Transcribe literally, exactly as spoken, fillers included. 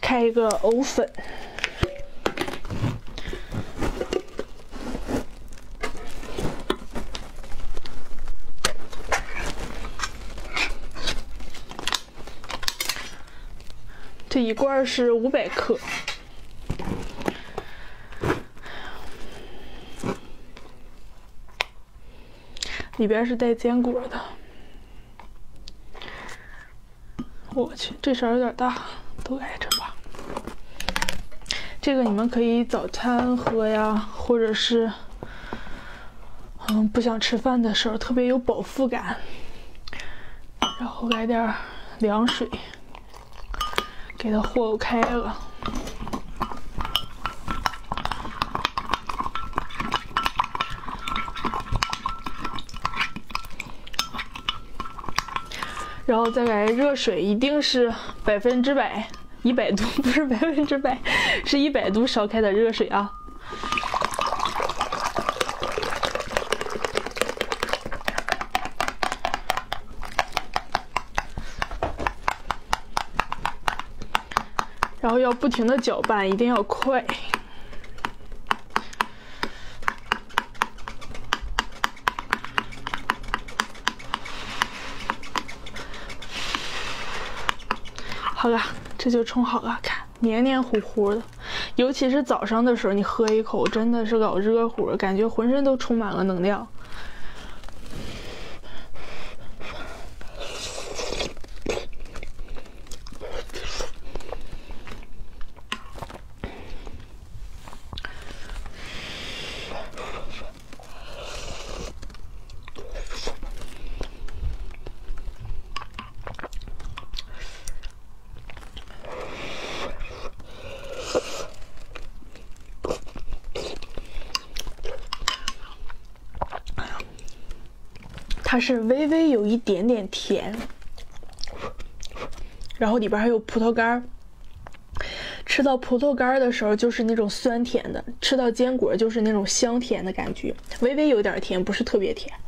开一个藕粉。这一罐是五百克，里边是带坚果的。我去，这勺有点大，都挨着吧。这个你们可以早餐喝呀，或者是嗯不想吃饭的时候，特别有饱腹感。然后来点凉水。 给它和开了，然后再来热水，一定是百分之百一百度，不是百分之百，是一百度烧开的热水啊。 然后要不停的搅拌，一定要快。好了，这就冲好了，看黏黏糊糊的。尤其是早上的时候，你喝一口，真的是老热乎，感觉浑身都充满了能量。 它是微微有一点点甜，然后里边还有葡萄干。吃到葡萄干的时候就是那种酸甜的，吃到坚果就是那种香甜的感觉，微微有点甜，不是特别甜。